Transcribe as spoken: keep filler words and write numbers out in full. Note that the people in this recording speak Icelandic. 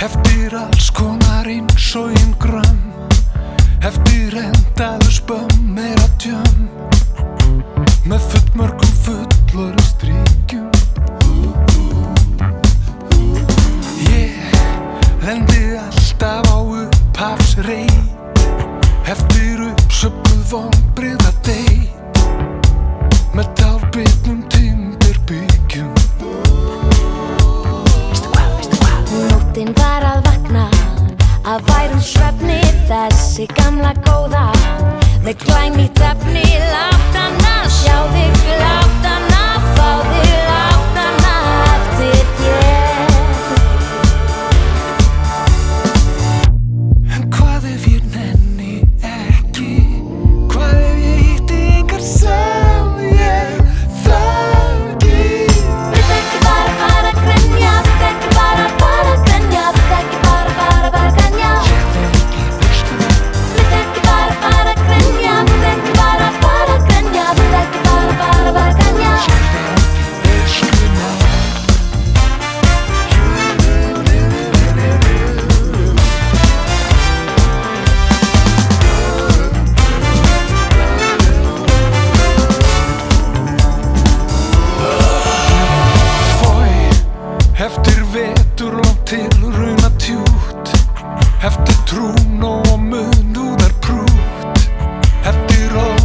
Eftir alls konar eins og einn grömm, eftir endaðu spömm meira djömm, með fullmörgum fullorðið stríkjum. Ég lendi alltaf á upphafsreit, eftir uppsöfnuð vonbrigðadeit, með tálbitnum timburbyggjum. Nóttin var að vakna að værum svefni, þessi gamla góða með glænýtt efni. Látt hana sjá þig, látt hana fá þig, látt hana eftir þér. En hvað ef ég nenni ekki? Hvað ef ég hitti engar sem ég þekki? Vilt ekki bara fara að grenja, vilt ekki bara fara að grenja, vilt ekki bara fara bara að grenja. Vilt ekki bara fara að grenja, vilt ekki bara fara að grenja, vilt ekki bara fara bara að grenja. Eftir vetur langt til rauna tjút, eftir trún og munúðar prút, eftir orð